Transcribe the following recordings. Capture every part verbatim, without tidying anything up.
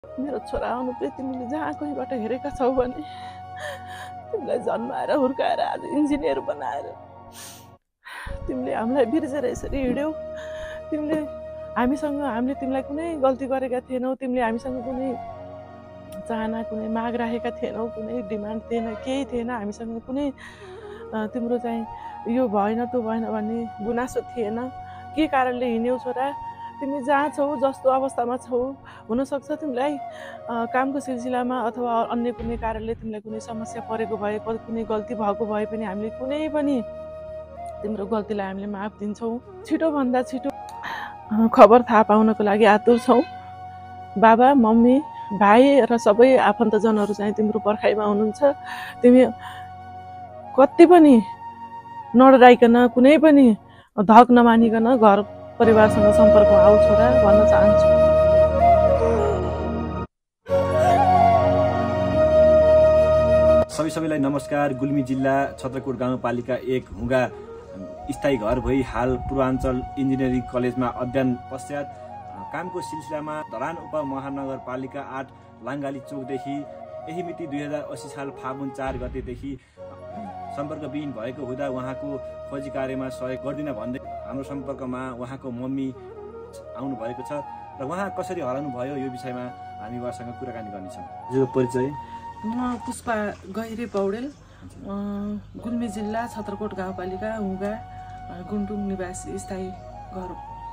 मेरो छोरा अनुप्रिय तिमीले जहाँ कहीँबाट हेरेका छौ भने तिमीलाई जन्माएर हुर्काएर आज इन्जिनियर बनाएर तिमीले हामीलाई बिर्सेर यसरी हिँड्यौ। तिमीले हामीसँग हामीले तिमीलाई कुनै गल्ती गरेका थिएनौ। तिमीले हामीसँग कुनै चाहना कुनै माग राखेका थिएनौ, कुनै डिमान्ड थिएन, केही थिएन। हामीसँग कुनै तिम्रो चाहिँ यो भएन त्यो भएन भन्ने गुनासो थिएन। के कारणले हिँड्यौ छोरा? तिमी जहाँ छौ, जस्तो अवस्थामा छौ, हुनसक्छ तिमीलाई कामको सिलसिलामा अथवा अन्य कुनै कारणले तिमीलाई कुनै समस्या परेको भए, कुनै गल्ती भएको भए पनि हामीले कुनै पनि तिम्रो गल्तीलाई हामीले माफ दिन्छौँ। छिटोभन्दा छिटो खबर थाहा पाउनको लागि आतुर छौँ। बाबा, मम्मी, भाइ र सबै आफन्तजनहरू चाहिँ तिम्रो पर्खाइमा हुनुहुन्छ। तिमी कति पनि नडराइकन, कुनै पनि धक नमानिकन घर परिवारसँग सम्पर्कमा आऊ छोरा भन्न चाहन्छु। सबै सबैलाई नमस्कार। गुल्मी जिल्ला छत्रकोट गाउँपालिका एक हुँगा स्थायी घर भई हाल पूर्वाञ्चल इन्जिनियरिङ कलेजमा अध्ययन पश्चात कामको सिलसिलामा धरान उपमहानगरपालिका आठ लाङ्गाली चोकदेखि यही मिति दुई हजार अस्सी साल फागुन चार गतेदेखि सम्पर्कविहीन भएको हुँदा उहाँको खोजी कार्यमा सहयोग गर्दिन भन्दै हाम्रो सम्पर्कमा उहाँको मम्मी आउनु भएको छ र उहाँ कसरी हराउनु भयो यो विषयमा हामी उहाँसँग कुराकानी गर्नेछौँ। यो परिचय? म पुष्पा गहिरे पौडेल, गुल्मी जिल्ला छत्रकोट गाउँपालिका हुँगा गुन्टुङ निवासी स्थायी घर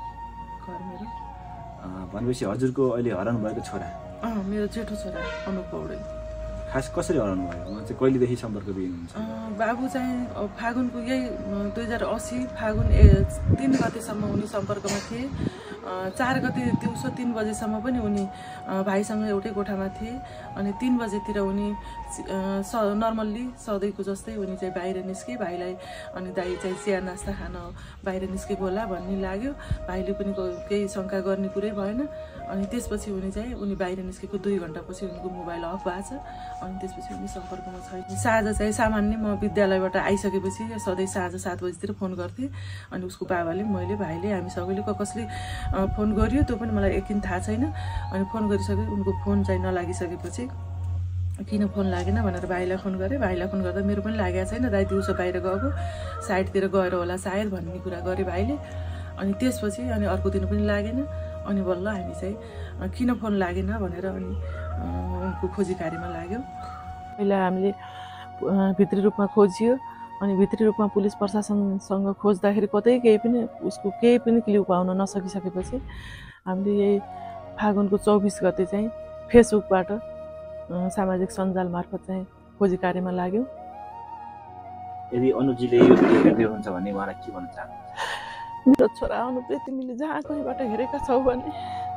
घर मेरो। भनेपछि हजुरको अहिले हराउनु भएको छोरा? अँ, मेरो जेठो छोरा अनुप पौडेल। खास कसरी हराउनु भयो? उहाँ चाहिँ कहिलेदेखि सम्पर्कविहीन हुन्छ? बाबु चाहिँ फागुनको यही दुई हजार अस्सी फागुन ए तिन गतेसम्म उनी सम्पर्कमा थिए। चार गते दिउँसो तिन बजेसम्म पनि उनी भाइसँग एउटै कोठामा थिए। अनि तिन बजेतिर उनी स नर्मल्ली सधैँको जस्तै उनी चाहिँ बाहिर निस्के। भाइलाई अनि दाइ चाहिँ चिया नास्ता खान बाहिर निस्केको होला भन्ने लाग्यो। भाइले पनि केही शङ्का गर्ने कुरै भएन। अनि त्यसपछि उनी चाहिँ उनी बाहिर निस्केको दुई घन्टापछि उनको मोबाइल अफ भएको छ। अनि त्यसपछि उनी सम्पर्कमा छैन। साँझ चाहिँ सामान्य म विद्यालयबाट आइसकेपछि सधैँ साँझ सात बजीतिर फोन गर्थेँ। अनि उसको बाबाले, मैले, भाइले, हामी सबैले कसले फोन गरियो त्यो पनि मलाई यकिन थाहा छैन। अनि फोन गरिसके उनको फोन चाहिँ नलागिसकेपछि किन फोन लागेन भनेर भाइलाई फोन गरेँ। भाइलाई फोन गर्दा मेरो पनि लागेको छैन, दाइ दिउँसो बाहिर गएको, साइडतिर गएर होला सायद भन्ने कुरा गरे भाइले। अनि त्यसपछि अनि अर्को दिन पनि लागेन। अनि बल्ल हामी चाहिँ किन फोन लागेन भनेर अनि उनको खोजी कार्यमा लाग्यो। पहिला हामीले भित्री रूपमा खोजियो। अनि भित्री रूपमा पुलिस प्रशासनसँग खोज्दाखेरि कतै केही पनि उसको केही पनि क्ल्यु पाउन नसकिसकेपछि हामीले यही फागुनको चौबिस गते चाहिँ फेसबुकबाट सामाजिक सञ्जाल मार्फत चाहिँ खोजी कार्यमा लाग्यौँ। यदि अनुजीले यो भिडियो हेर्दै हुनुहुन्छ भने उहाँलाई के भन्न चाहनुहुन्छ? मेरो छोरा अनुप्रिय तिमीले जहाँ कहीँबाट हेरेका छौ भने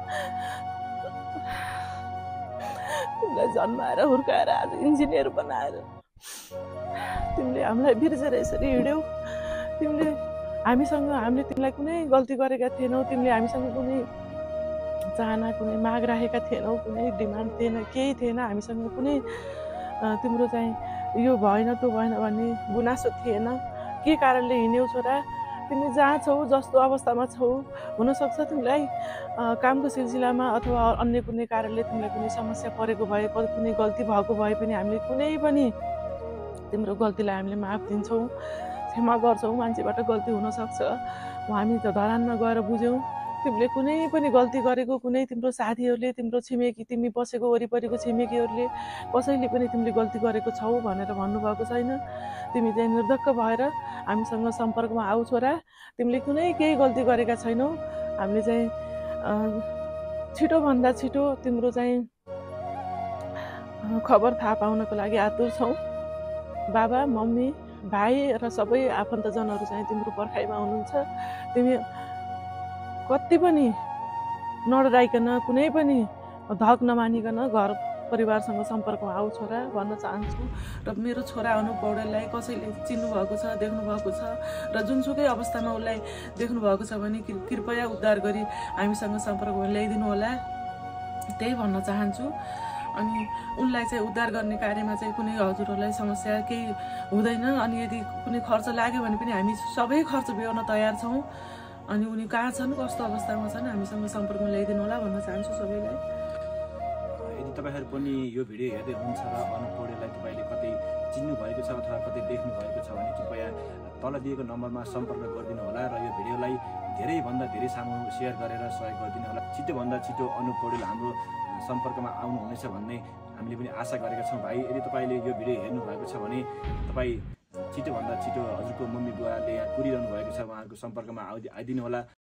तिमीलाई जन्माएर हुर्काएर आज इन्जिनियर बनाएर तिमीले हामीलाई बिर्सेर यसरी हिँड्यौ। तिमीले हामीसँग हामीले तिमीलाई कुनै गल्ती गरेका थिएनौ। तिमीले हामीसँग कुनै चाहना कुनै माग राखेका थिएनौ, कुनै डिमान्ड थिएन, केही थिएन। हामीसँग कुनै तिम्रो चाहिँ यो भएन त्यो भएन भन्ने गुनासो थिएन। के कारणले हिँड्यौ छोरा? तिमी जहाँ छौ, जस्तो अवस्थामा छौ, हुनसक्छ तिमीलाई कामको सिलसिलामा अथवा अन्य कुनै कारणले तिमीलाई कुनै समस्या परेको भए, कुनै गल्ती भएको भए पनि हामीले कुनै पनि तिम्रो गल्तीलाई हामीले माफ दिन्छौँ, क्षमा गर्छौँ। मान्छेबाट गल्ती हुनसक्छ। हामी त धरानमा गएर बुझ्यौँ तिमीले कुनै पनि गल्ती गरेको, कुनै तिम्रो साथीहरूले, तिम्रो छिमेकी, तिमी बसेको वरिपरिको छिमेकीहरूले कसैले पनि तिमीले गल्ती गरेको छौ भनेर भन्नुभएको छैन। तिमी चाहिँ निर्धक्क भएर हामीसँग सम्पर्कमा आऊ छोरा। तिमीले कुनै केही गल्ती गरेका छैनौ। हामीले चाहिँ छिटोभन्दा छिटो तिम्रो चाहिँ खबर थाहा पाउनको लागि आतुर छौँ। बाबा, मम्मी, भाइ र सबै आफन्तजनहरू चाहिँ तिम्रो पर्खाइमा हुनुहुन्छ। तिमी कति पनि नडराइकन, कुनै पनि धक नमानिकन घर परिवारसँग सम्पर्कमा आऊ छोरा भन्न चाहन्छु। र मेरो छोरा अनुप पौडेललाई कसैले चिन्नु भएको छ, देख्नु भएको छ र जुनसुकै अवस्थामा उसलाई देख्नु भएको छ भने कृपया उद्धार गरी हामीसँग सम्पर्कमा ल्याइदिनु होला, त्यही भन्न चाहन्छु। अनि उनलाई चाहिँ उद्धार गर्ने कार्यमा चाहिँ कुनै हजुरहरूलाई समस्या केही हुँदैन। अनि यदि कुनै खर्च लाग्यो भने पनि हामी सबै खर्च बेहोर्न तयार छौँ। अनि उनी कहाँ छन्, कस्तो अवस्थामा छन्, हामीसँग सम्पर्कमा ल्याइदिनु होला भन्न चाहन्छु सबैलाई। यदि तपाईँहरू पनि यो भिडियो हेर्दै हुनुहुन्छ र अनुप पौडेललाई तपाईँले कतै चिन्नु भएको छ अथवा कतै देख्नु भएको छ भने कृपया तल दिएको नम्बरमा सम्पर्क गरिदिनु होला र यो भिडियोलाई धेरैभन्दा धेरै सामु सेयर गरेर सहयोग गरिदिनु होला। छिटोभन्दा छिटो अनुप पौडेल हाम्रो सम्पर्कमा आउनुहुनेछ भन्ने हामीले पनि आशा गरेका छौँ। भाइ, यदि तपाईँले यो भिडियो हेर्नु भएको छ भने तपाईँ छिटोभन्दा छिटो हजुरको मम्मी बुवाले यहाँ कुरिरहनु भएको छ, उहाँहरूको सम्पर्कमा आइदिनु होला।